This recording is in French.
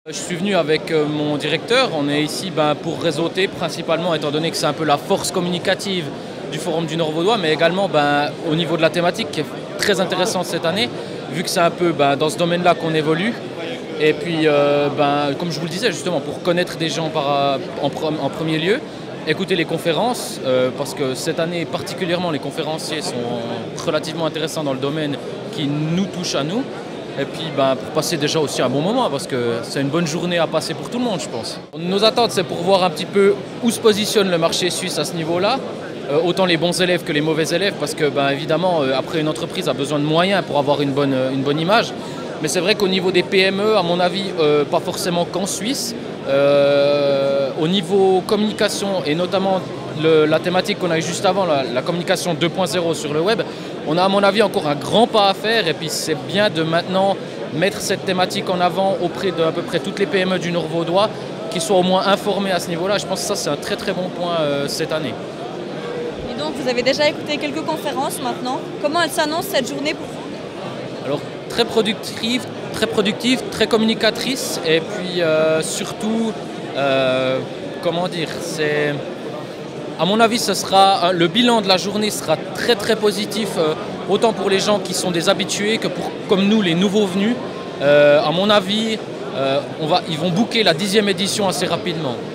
Je suis venu avec mon directeur, on est ici pour réseauter principalement étant donné que c'est un peu la force communicative du Forum du Nord Vaudois, mais également au niveau de la thématique qui est très intéressante cette année, vu que c'est un peu dans ce domaine-là qu'on évolue. Et puis, comme je vous le disais justement, pour connaître des gens en premier lieu, écouter les conférences, parce que cette année particulièrement les conférenciers sont relativement intéressants dans le domaine qui nous touche à nous. Et puis pour passer déjà aussi un bon moment, parce que c'est une bonne journée à passer pour tout le monde, je pense. Nos attentes, c'est pour voir un petit peu où se positionne le marché suisse à ce niveau-là, autant les bons élèves que les mauvais élèves, parce que évidemment, après une entreprise a besoin de moyens pour avoir une bonne image. Mais c'est vrai qu'au niveau des PME, à mon avis, pas forcément qu'en Suisse. Au niveau communication, et notamment la thématique qu'on a eu juste avant, la communication 2.0 sur le web, on a à mon avis encore un grand pas à faire, et puis c'est bien de maintenant mettre cette thématique en avant auprès d'à peu près toutes les PME du Nord Vaudois, qui soient au moins informées à ce niveau-là. Je pense que ça c'est un très très bon point cette année. Et donc vous avez déjà écouté quelques conférences maintenant. Comment elle s'annonce cette journée pour vous? Alors très productive, très communicatrice, et puis surtout, comment dire, c'est... À mon avis, le bilan de la journée sera très très positif, autant pour les gens qui sont des habitués que comme nous, les nouveaux venus. À mon avis, ils vont booker la 10e édition assez rapidement.